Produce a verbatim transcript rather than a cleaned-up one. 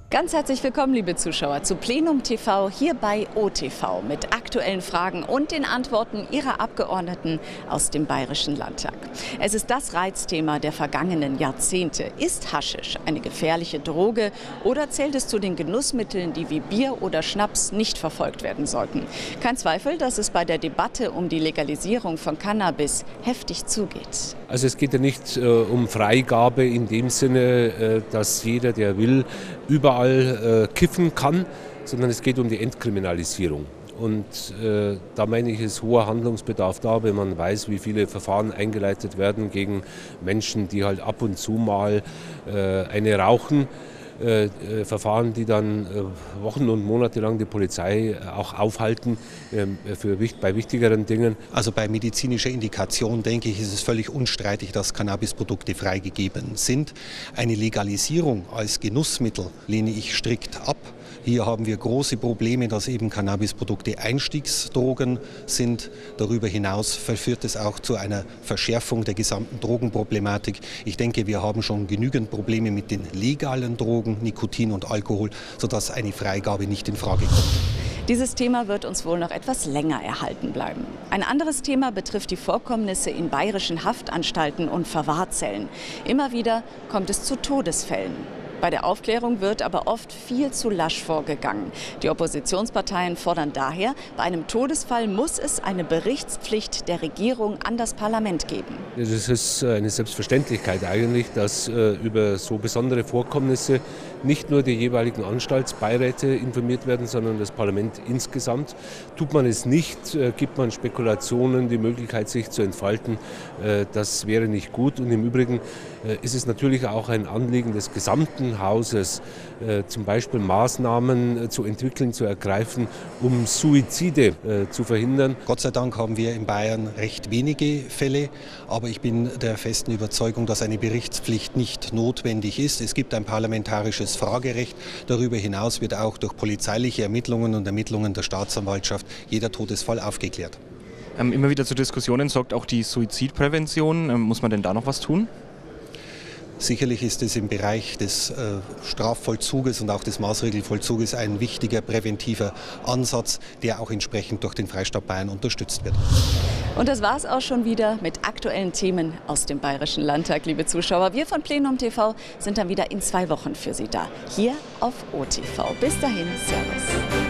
Ganz herzlich willkommen, liebe Zuschauer, zu Plenum T V hier bei O T V mit aktuellen Fragen und den Antworten Ihrer Abgeordneten aus dem Bayerischen Landtag. Es ist das Reizthema der vergangenen Jahrzehnte. Ist Haschisch eine gefährliche Droge oder zählt es zu den Genussmitteln, die wie Bier oder Schnaps nicht verfolgt werden sollten? Kein Zweifel, dass es bei der Debatte um die Legalisierung von Cannabis heftig zugeht. Also es geht ja nicht äh, um Freigabe in dem Sinne, äh, dass jeder, der will, überall äh, kiffen kann, sondern es geht um die Entkriminalisierung. Und äh, da meine ich, ist hoher Handlungsbedarf da, wenn man weiß, wie viele Verfahren eingeleitet werden gegen Menschen, die halt ab und zu mal äh, eine rauchen. Äh, äh, Verfahren, die dann äh, Wochen und Monate lang die Polizei äh, auch aufhalten äh, für, bei wichtigeren Dingen. Also bei medizinischer Indikation, denke ich, ist es völlig unstreitig, dass Cannabisprodukte freigegeben sind. Eine Legalisierung als Genussmittel lehne ich strikt ab. Hier haben wir große Probleme, dass eben Cannabisprodukte Einstiegsdrogen sind. Darüber hinaus verführt es auch zu einer Verschärfung der gesamten Drogenproblematik. Ich denke, wir haben schon genügend Probleme mit den legalen Drogen, Nikotin und Alkohol, sodass eine Freigabe nicht in Frage kommt. Dieses Thema wird uns wohl noch etwas länger erhalten bleiben. Ein anderes Thema betrifft die Vorkommnisse in bayerischen Haftanstalten und Verwahrzellen. Immer wieder kommt es zu Todesfällen. Bei der Aufklärung wird aber oft viel zu lasch vorgegangen. Die Oppositionsparteien fordern daher, bei einem Todesfall muss es eine Berichtspflicht der Regierung an das Parlament geben. Es ist eine Selbstverständlichkeit eigentlich, dass äh, über so besondere Vorkommnisse nicht nur die jeweiligen Anstaltsbeiräte informiert werden, sondern das Parlament insgesamt. Tut man es nicht, äh, gibt man Spekulationen die Möglichkeit, sich zu entfalten. Äh, das wäre nicht gut. Und im Übrigen äh, ist es natürlich auch ein Anliegen des gesamten Hauses, äh, zum Beispiel Maßnahmen äh, zu entwickeln, zu ergreifen, um Suizide äh, zu verhindern. Gott sei Dank haben wir in Bayern recht wenige Fälle, aber ich bin der festen Überzeugung, dass eine Berichtspflicht nicht notwendig ist. Es gibt ein parlamentarisches Fragerecht. Darüber hinaus wird auch durch polizeiliche Ermittlungen und Ermittlungen der Staatsanwaltschaft jeder Todesfall aufgeklärt. Ähm, immer wieder zu Diskussionen sorgt auch die Suizidprävention. Ähm, muss man denn da noch was tun? Sicherlich ist es im Bereich des äh, Strafvollzuges und auch des Maßregelvollzuges ein wichtiger präventiver Ansatz, der auch entsprechend durch den Freistaat Bayern unterstützt wird. Und das war es auch schon wieder mit aktuellen Themen aus dem Bayerischen Landtag, liebe Zuschauer. Wir von Plenum T V sind dann wieder in zwei Wochen für Sie da, hier auf O T V. Bis dahin, Servus.